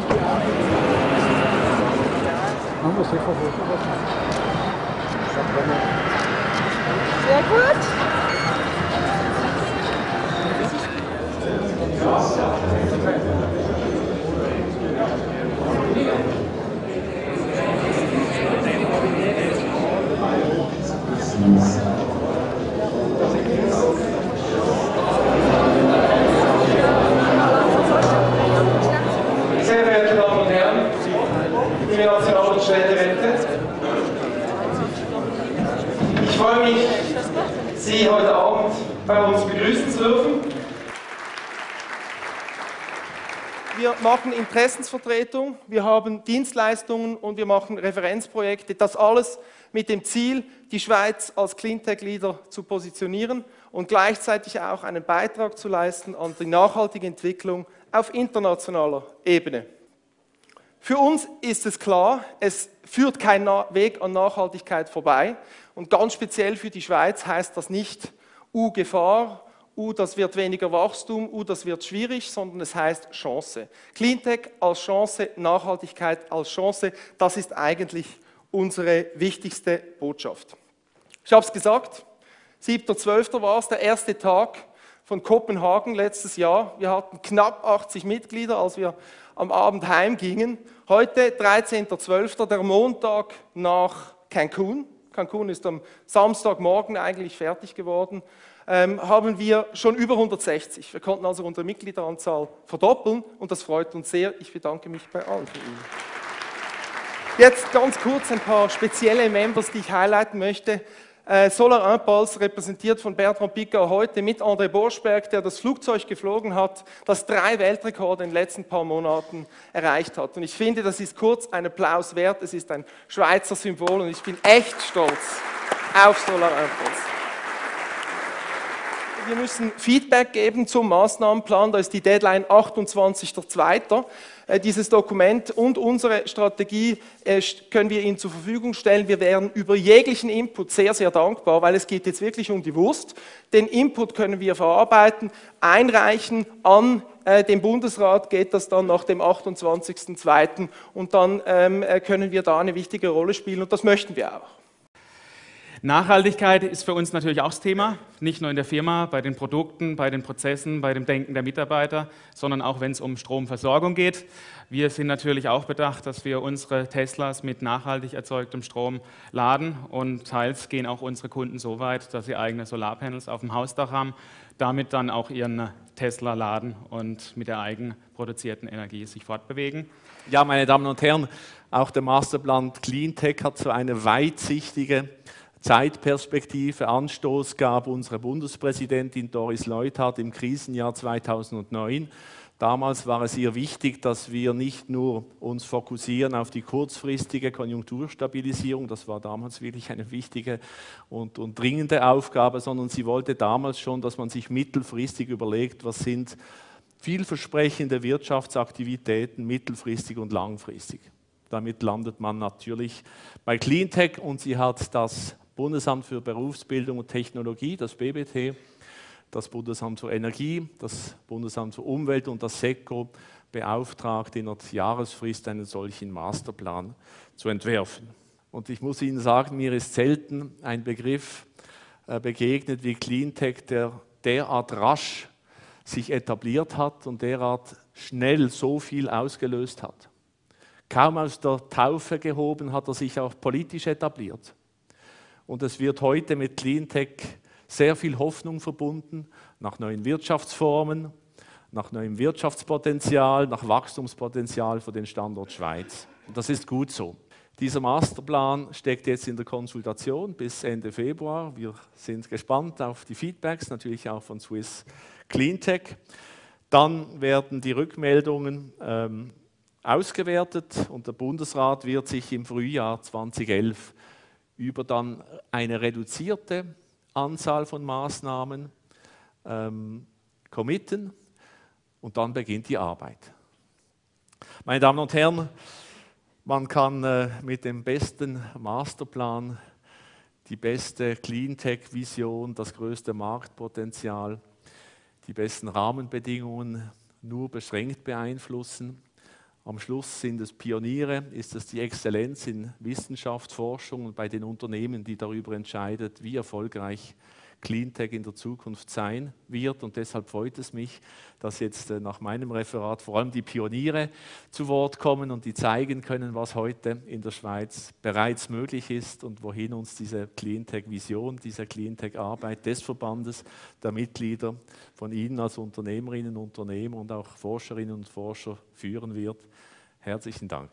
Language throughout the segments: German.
Sehr gut. Sehr verehrte Damen und Herren, liebe National- und Städteräte, ich freue mich, Sie heute Abend bei uns begrüßen zu dürfen. Wir machen Interessensvertretung, wir haben Dienstleistungen und wir machen Referenzprojekte. Das alles mit dem Ziel, die Schweiz als Cleantech-Leader zu positionieren und gleichzeitig auch einen Beitrag zu leisten an die nachhaltige Entwicklung auf internationaler Ebene. Für uns ist es klar, es führt kein Weg an Nachhaltigkeit vorbei und ganz speziell für die Schweiz heißt das nicht Gefahr, das wird weniger Wachstum, das wird schwierig, sondern es heißt Chance. Cleantech als Chance, Nachhaltigkeit als Chance, das ist eigentlich unsere wichtigste Botschaft. Ich habe es gesagt, 7.12. war es, der erste Tag von Kopenhagen letztes Jahr. Wir hatten knapp 80 Mitglieder, als wir am Abend heimgingen. Heute, 13.12., der Montag nach Cancun. Cancun ist am Samstagmorgen eigentlich fertig geworden. Haben wir schon über 160. Wir konnten also unsere Mitgliederanzahl verdoppeln und das freut uns sehr. Ich bedanke mich bei allen von Ihnen. Jetzt ganz kurz ein paar spezielle Members, die ich highlighten möchte. Solar Impulse, repräsentiert von Bertrand Piccard heute mit André Borschberg, der das Flugzeug geflogen hat, das 3 Weltrekorde in den letzten paar Monaten erreicht hat. Und ich finde, das ist kurz ein Applaus wert. Es ist ein Schweizer Symbol und ich bin echt stolz auf Solar Impulse. Wir müssen Feedback geben zum Maßnahmenplan, da ist die Deadline 28.02. Dieses Dokument und unsere Strategie können wir Ihnen zur Verfügung stellen. Wir wären über jeglichen Input sehr, sehr dankbar, weil es geht jetzt wirklich um die Wurst. Den Input können wir verarbeiten, einreichen an den Bundesrat, geht das dann nach dem 28.02. und dann können wir da eine wichtige Rolle spielen und das möchten wir auch. Nachhaltigkeit ist für uns natürlich auch das Thema, nicht nur in der Firma, bei den Produkten, bei den Prozessen, bei dem Denken der Mitarbeiter, sondern auch wenn es um Stromversorgung geht. Wir sind natürlich auch bedacht, dass wir unsere Teslas mit nachhaltig erzeugtem Strom laden und teils gehen auch unsere Kunden so weit, dass sie eigene Solarpanels auf dem Hausdach haben, damit dann auch ihren Tesla laden und mit der eigenproduzierten Energie sich fortbewegen. Ja, meine Damen und Herren, auch der Masterplan Cleantech hat so eine weitsichtige Zeitperspektive. Anstoß gab unsere Bundespräsidentin Doris Leuthard im Krisenjahr 2009. Damals war es ihr wichtig, dass wir nicht nur uns fokussieren auf die kurzfristige Konjunkturstabilisierung, das war damals wirklich eine wichtige und dringende Aufgabe, sondern sie wollte damals schon, dass man sich mittelfristig überlegt, was sind vielversprechende Wirtschaftsaktivitäten mittelfristig und langfristig. Damit landet man natürlich bei Cleantech und sie hat das Bundesamt für Berufsbildung und Technologie, das BBT, das Bundesamt für Energie, das Bundesamt für Umwelt und das SECO beauftragt, in einer Jahresfrist einen solchen Masterplan zu entwerfen. Und ich muss Ihnen sagen, mir ist selten ein Begriff begegnet wie Cleantech, der derart rasch sich etabliert hat und derart schnell so viel ausgelöst hat. Kaum aus der Taufe gehoben, hat er sich auch politisch etabliert. Und es wird heute mit Cleantech sehr viel Hoffnung verbunden, nach neuen Wirtschaftsformen, nach neuem Wirtschaftspotenzial, nach Wachstumspotenzial für den Standort Schweiz. Und das ist gut so. Dieser Masterplan steckt jetzt in der Konsultation bis Ende Februar. Wir sind gespannt auf die Feedbacks, natürlich auch von Swiss Cleantech. Dann werden die Rückmeldungen ausgewertet und der Bundesrat wird sich im Frühjahr 2011 über dann eine reduzierte Anzahl von Maßnahmen committen und dann beginnt die Arbeit. Meine Damen und Herren, man kann mit dem besten Masterplan, die beste Cleantech-Vision, das größte Marktpotenzial, die besten Rahmenbedingungen nur beschränkt beeinflussen. Am Schluss sind es Pioniere, ist es die Exzellenz in Wissenschaft, Forschung und bei den Unternehmen, die darüber entscheidet, wie erfolgreich Cleantech in der Zukunft sein wird. Und deshalb freut es mich, dass jetzt nach meinem Referat vor allem die Pioniere zu Wort kommen und die zeigen können, was heute in der Schweiz bereits möglich ist und wohin uns diese Cleantech-Vision, diese Cleantech-Arbeit des Verbandes, der Mitglieder von Ihnen als Unternehmerinnen und Unternehmer und auch Forscherinnen und Forscher führen wird. Herzlichen Dank.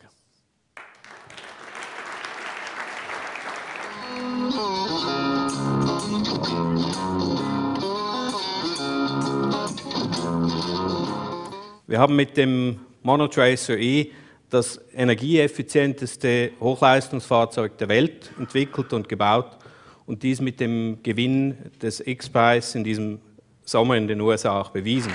Wir haben mit dem Monotracer E das energieeffizienteste Hochleistungsfahrzeug der Welt entwickelt und gebaut und dies mit dem Gewinn des X-Prize in diesem Sommer in den USA auch bewiesen.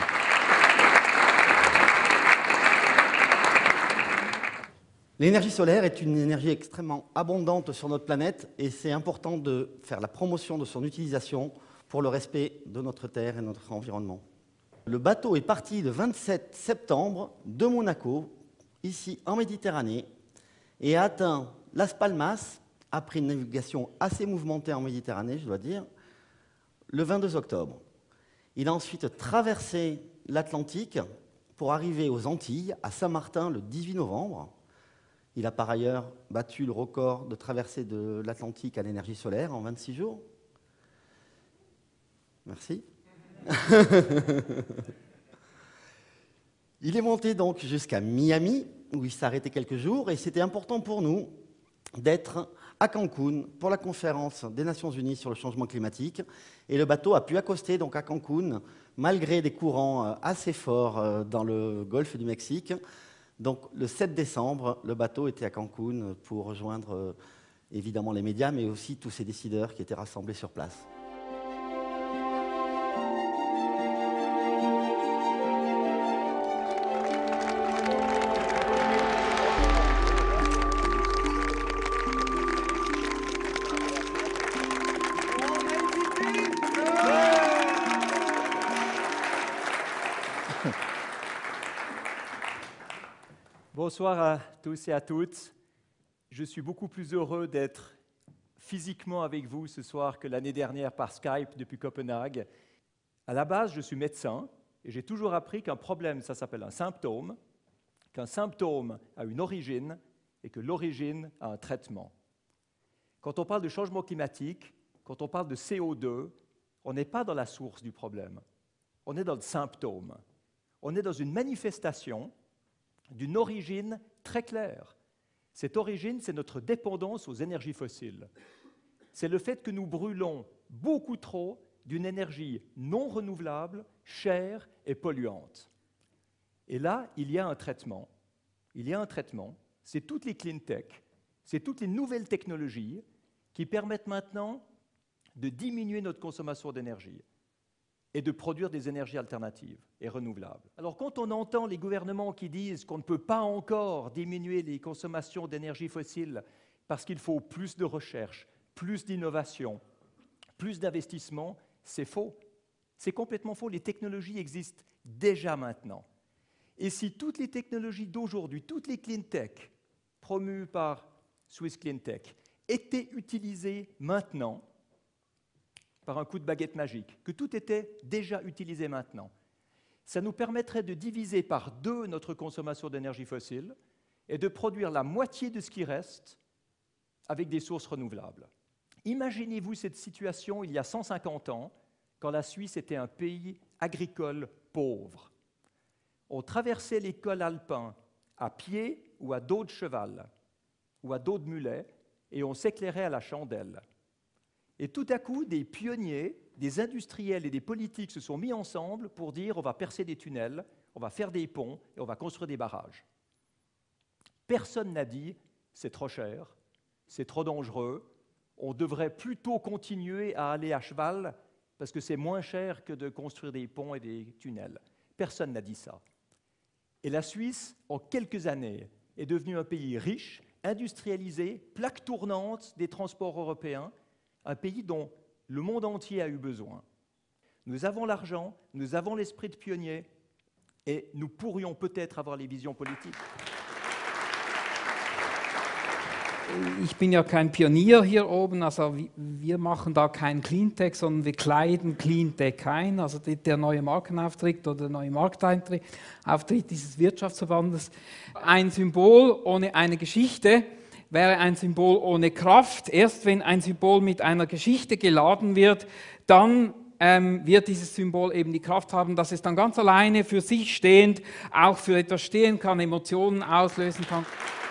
L'énergie solaire est une énergie extrêmement abondante sur notre planète et c'est important de faire la promotion de son utilisation pour le respect de notre terre et de notre environnement. Le bateau est parti le 27 septembre de Monaco, ici en Méditerranée, et a atteint Las Palmas, après une navigation assez mouvementée en Méditerranée, je dois dire, le 22 octobre. Il a ensuite traversé l'Atlantique pour arriver aux Antilles, à Saint-Martin, le 18 novembre. Il a par ailleurs battu le record de traversée de l'Atlantique à l'énergie solaire en 26 jours. Merci. Il est monté donc jusqu'à Miami, où il s'est arrêté quelques jours, et c'était important pour nous d'être à Cancun pour la conférence des Nations Unies sur le changement climatique. Et le bateau a pu accoster donc à Cancun, malgré des courants assez forts dans le golfe du Mexique. Donc le 7 décembre, le bateau était à Cancun pour rejoindre évidemment les médias, mais aussi tous ces décideurs qui étaient rassemblés sur place. Bonsoir à tous et à toutes. Je suis beaucoup plus heureux d'être physiquement avec vous ce soir que l'année dernière par Skype depuis Copenhague. À la base, je suis médecin et j'ai toujours appris qu'un problème, ça s'appelle un symptôme, qu'un symptôme a une origine et que l'origine a un traitement. Quand on parle de changement climatique, quand on parle de CO2, on n'est pas dans la source du problème, on est dans le symptôme. On est dans une manifestation d'une origine très claire. Cette origine, c'est notre dépendance aux énergies fossiles. C'est le fait que nous brûlons beaucoup trop d'une énergie non renouvelable, chère et polluante. Et là, il y a un traitement. Il y a un traitement, c'est toutes les clean tech, c'est toutes les nouvelles technologies qui permettent maintenant de diminuer notre consommation d'énergie et de produire des énergies alternatives et renouvelables. Alors quand on entend les gouvernements qui disent qu'on ne peut pas encore diminuer les consommations d'énergie fossile parce qu'il faut plus de recherche, plus d'innovation, plus d'investissement, c'est faux. C'est complètement faux. Les technologies existent déjà maintenant. Et si toutes les technologies d'aujourd'hui, toutes les clean tech promues par Swiss Clean Tech étaient utilisées maintenant, par un coup de baguette magique, que tout était déjà utilisé maintenant, ça nous permettrait de diviser par 2 notre consommation d'énergie fossile et de produire la moitié de ce qui reste avec des sources renouvelables. Imaginez-vous cette situation il y a 150 ans, quand la Suisse était un pays agricole pauvre. On traversait les cols alpins à pied ou à dos de cheval ou à dos de mulet et on s'éclairait à la chandelle. Et tout à coup, des pionniers, des industriels et des politiques se sont mis ensemble pour dire on va percer des tunnels, on va faire des ponts et on va construire des barrages. Personne n'a dit c'est trop cher, c'est trop dangereux, on devrait plutôt continuer à aller à cheval parce que c'est moins cher que de construire des ponts et des tunnels. Personne n'a dit ça. Et la Suisse, en quelques années, est devenue un pays riche, industrialisé, plaque tournante des transports européens, un pays dont le monde entier a eu besoin. Nous avons l'argent, nous avons l'esprit de pionnier et nous pourrions peut-être avoir les visions politiques. Ich bin ja kein Pionier hier oben, also wir machen da kein Cleantech, sondern wir kleiden Cleantech ein. Also der neue Markenauftritt oder der neue Markteintritt dieses Wirtschaftsverbandes. Ein Symbol ohne eine Geschichte wäre ein Symbol ohne Kraft. Erst wenn ein Symbol mit einer Geschichte geladen wird, dann wird dieses Symbol eben die Kraft haben, dass es dann ganz alleine für sich stehend auch für etwas stehen kann, Emotionen auslösen kann.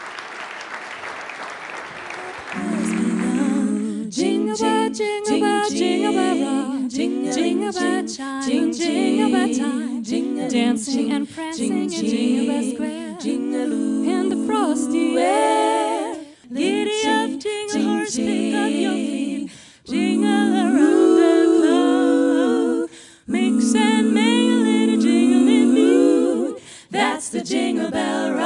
Jingle bell, jingle bell, jingle bell rock. Jingle bell chime, jingle bell time. Dancing and prancing in Jingle Bell Square. In the frosty air. Giddy up, jingle horse, pick up your feet. Jingle around the clock. Mix and make a little jingle in blue. That's the Jingle Bell Rock.